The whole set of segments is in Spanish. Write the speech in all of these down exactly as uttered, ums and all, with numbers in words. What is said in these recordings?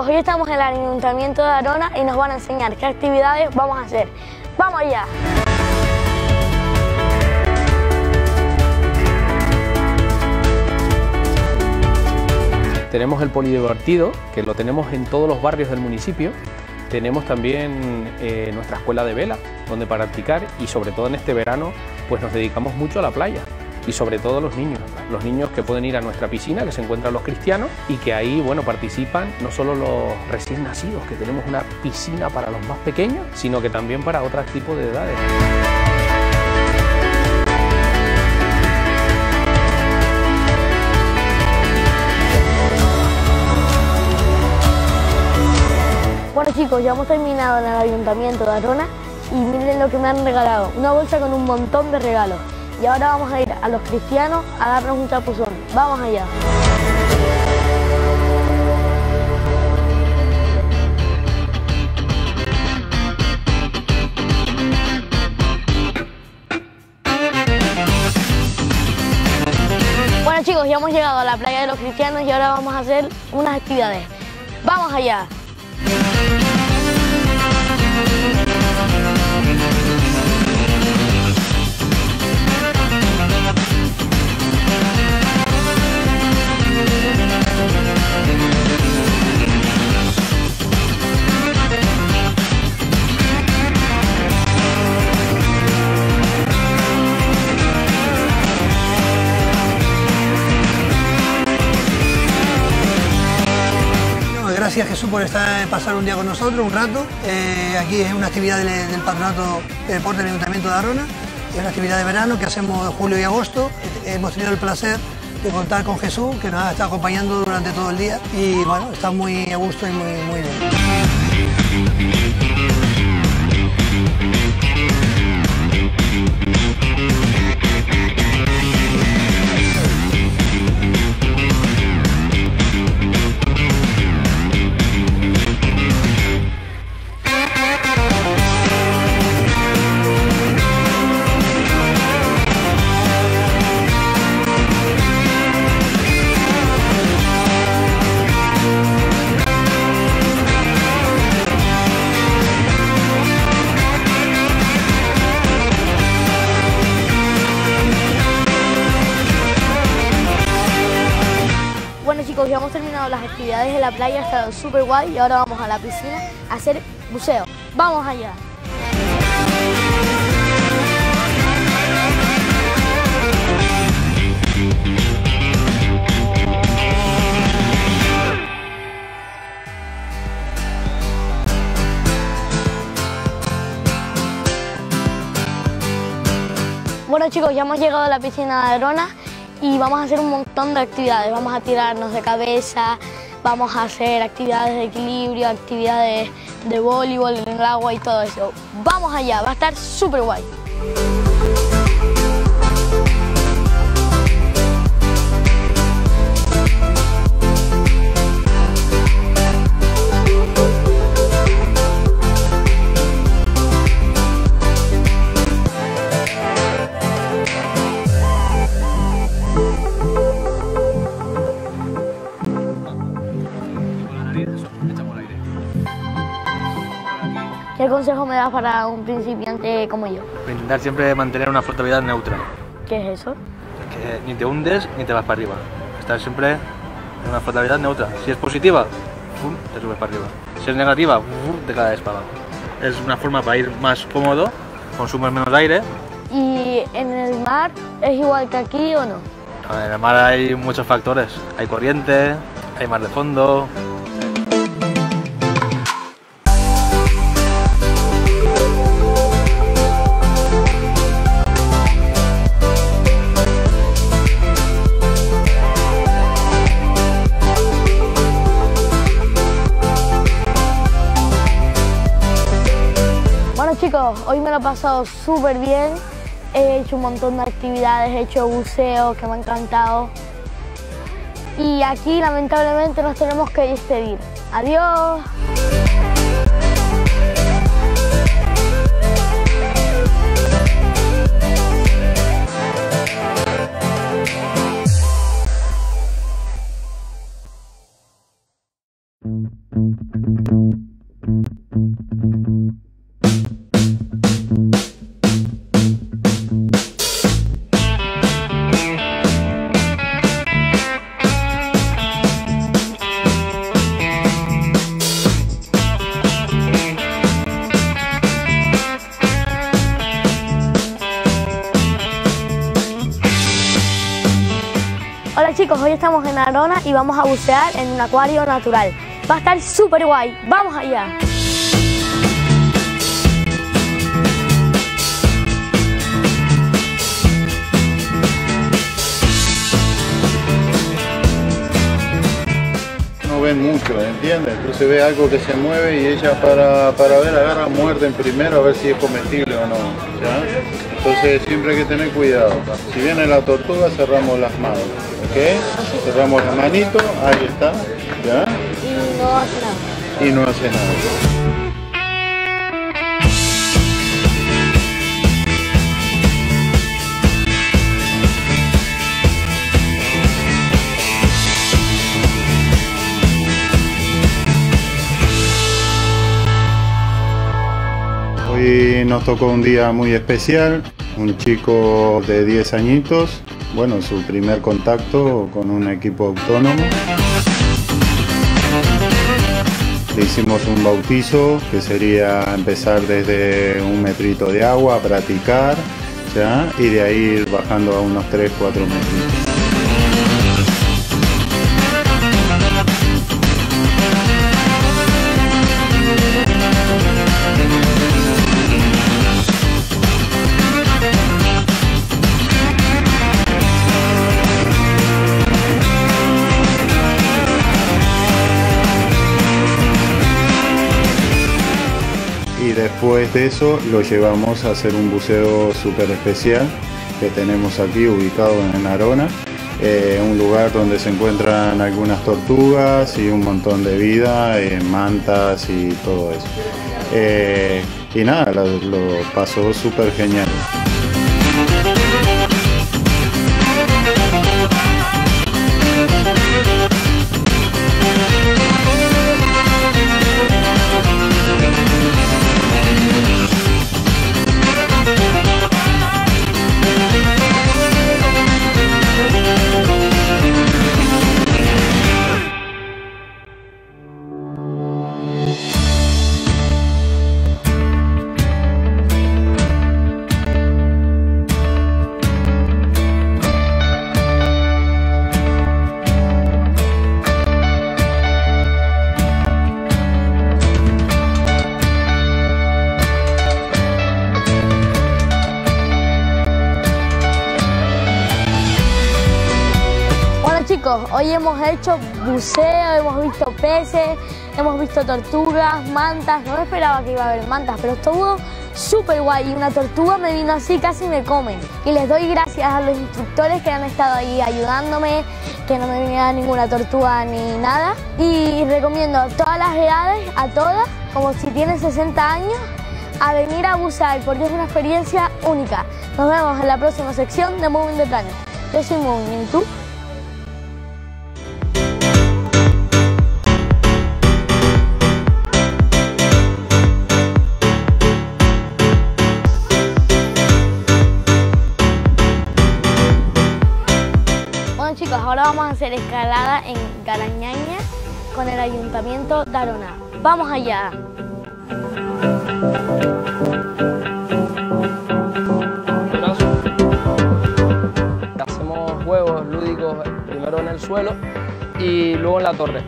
hoy estamos en el Ayuntamiento de Arona y nos van a enseñar qué actividades vamos a hacer. ¡Vamos allá! Tenemos el polideportivo, que lo tenemos en todos los barrios del municipio. Tenemos también eh, nuestra escuela de vela, donde practicar, y sobre todo en este verano pues nos dedicamos mucho a la playa. Y sobre todo los niños, los niños que pueden ir a nuestra piscina, que se encuentran los cristianos, y que ahí bueno, participan no solo los recién nacidos, que tenemos una piscina para los más pequeños, sino que también para otros tipos de edades. Bueno chicos, ya hemos terminado en el Ayuntamiento de Arona y miren lo que me han regalado, una bolsa con un montón de regalos. Y ahora vamos a ir a los cristianos a darnos un chapuzón. ¡Vamos allá! Bueno chicos, ya hemos llegado a la playa de los cristianos y ahora vamos a hacer unas actividades. ¡Vamos allá! Gracias Jesús por estar, pasar un día con nosotros, un rato. Eh, aquí es una actividad del, del Patronato de Deporte del Ayuntamiento de Arona. Es una actividad de verano que hacemos en julio y agosto. Hemos tenido el placer de contar con Jesús, que nos ha estado acompañando durante todo el día. Y bueno, está muy a gusto y muy, muy bien. Bueno chicos, ya hemos terminado las actividades de la playa, ha estado súper guay y ahora vamos a la piscina a hacer buceo. ¡Vamos allá! Bueno chicos, ya hemos llegado a la piscina de Arona y vamos a hacer un montón de actividades. Vamos a tirarnos de cabeza, vamos a hacer actividades de equilibrio, actividades de voleibol en el agua y todo eso. ¡Vamos allá! Va a estar súper guay. ¿Qué consejo me das para un principiante como yo? Intentar siempre mantener una flotabilidad neutra. ¿Qué es eso? Es que ni te hundes ni te vas para arriba. Estar siempre en una flotabilidad neutra. Si es positiva, ¡pum!, te subes para arriba. Si es negativa, ¡pum!, te caes para abajo. Es una forma para ir más cómodo, consumes menos aire. ¿Y en el mar es igual que aquí o no? En el mar hay muchos factores. Hay corriente, hay mar de fondo. Chicos, hoy me lo he pasado súper bien, he hecho un montón de actividades, he hecho buceo que me ha encantado y aquí lamentablemente nos tenemos que despedir. Adiós. Thank you. Hola chicos, hoy estamos en Arona y vamos a bucear en un acuario natural. Va a estar súper guay, ¡vamos allá! No ven mucho, ¿entiendes? Entonces ve algo que se mueve y ella para, para ver agarra, muerden primero a ver si es comestible o no, ¿ya? Entonces siempre hay que tener cuidado. Si viene la tortuga cerramos las manos, ¿ok? Cerramos la manito, ahí está, ¿ya? Y no hace nada. Y no hace nada. Hoy nos tocó un día muy especial, un chico de diez añitos, bueno, su primer contacto con un equipo autónomo. Le hicimos un bautizo que sería empezar desde un metrito de agua a practicar, ¿ya? Y de ahí ir bajando a unos tres cuatro metritos. Y después de eso lo llevamos a hacer un buceo súper especial que tenemos aquí ubicado en Arona, eh, un lugar donde se encuentran algunas tortugas y un montón de vida, eh, mantas y todo eso. Eh, y nada, lo, lo pasó súper genial. Chicos, hoy hemos hecho buceo, hemos visto peces, hemos visto tortugas, mantas. No me esperaba que iba a haber mantas, pero estuvo súper guay. Y una tortuga me vino así, casi me come. Y les doy gracias a los instructores que han estado ahí ayudándome, que no me viniera ninguna tortuga ni nada. Y recomiendo a todas las edades, a todas, como si tienen sesenta años, a venir a bucear, porque es una experiencia única. Nos vemos en la próxima sección de Moving the Planet. Yo soy Moving, ¿y tú? Chicos, ahora vamos a hacer escalada en Garañaña con el Ayuntamiento de Arona. ¡Vamos allá! Hacemos juegos lúdicos primero en el suelo y luego en la torre.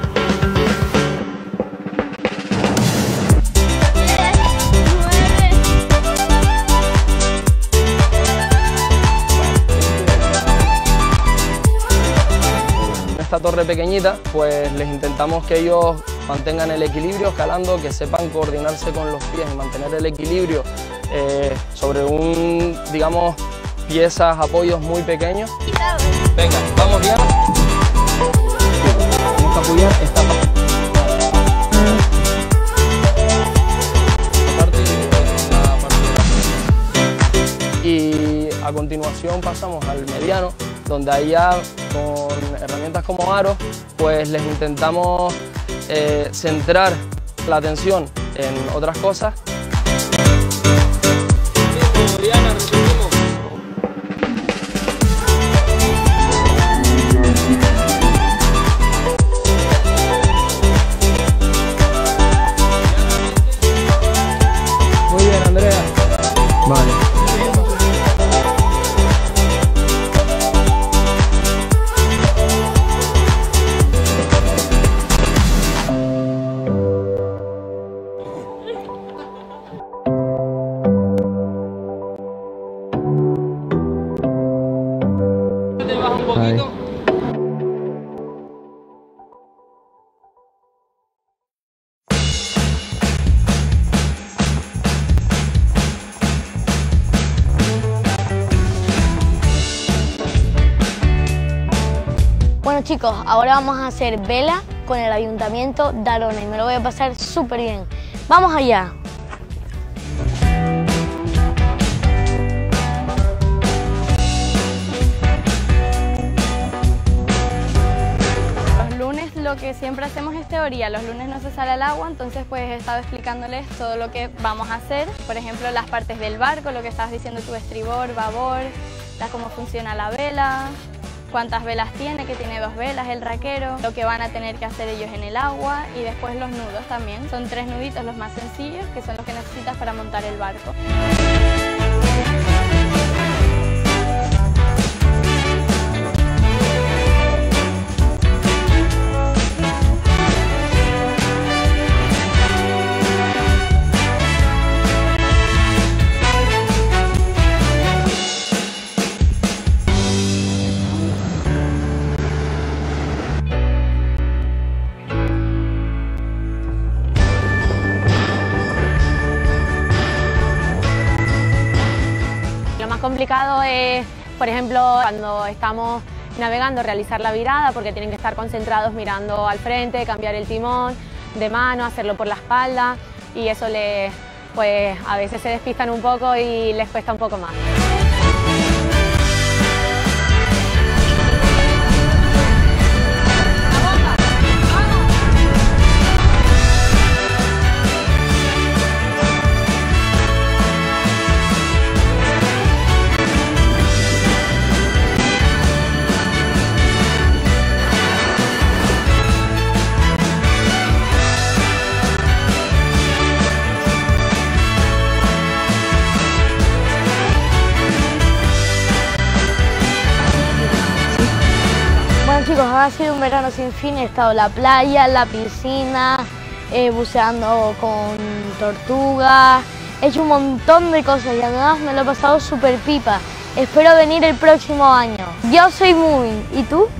Esta torre pequeñita, pues les intentamos que ellos mantengan el equilibrio escalando, que sepan coordinarse con los pies y mantener el equilibrio eh, sobre un, digamos, piezas, apoyos muy pequeños. Venga, vamos bien. Vamos a apoyar esta parte. Y a continuación pasamos al mediano, donde ahí ya con herramientas como aros, pues les intentamos eh, centrar la atención en otras cosas. Muy bien, Andrea. Vale. un poquito. Bueno chicos, ahora vamos a hacer vela con el Ayuntamiento de Arona y me lo voy a pasar súper bien. ¡Vamos allá! Los lunes lo que siempre hacemos es teoría, los lunes no se sale al agua, entonces pues he estado explicándoles todo lo que vamos a hacer. Por ejemplo, las partes del barco, lo que estabas diciendo tú, estribor, babor, la, cómo funciona la vela, cuántas velas tiene, que tiene dos velas, el raquero, lo que van a tener que hacer ellos en el agua y después los nudos también. Son tres nuditos los más sencillos, que son los que necesitas para montar el barco. Complicado es, por ejemplo, cuando estamos navegando, realizar la virada, porque tienen que estar concentrados mirando al frente, cambiar el timón de mano, hacerlo por la espalda, y eso les, pues a veces se despistan un poco y les cuesta un poco más. Chicos, ha sido un verano sin fin, he estado en la playa, en la piscina, eh, buceando con tortugas, he hecho un montón de cosas y además me lo he pasado súper pipa. Espero venir el próximo año. Yo soy Moving, ¿y tú?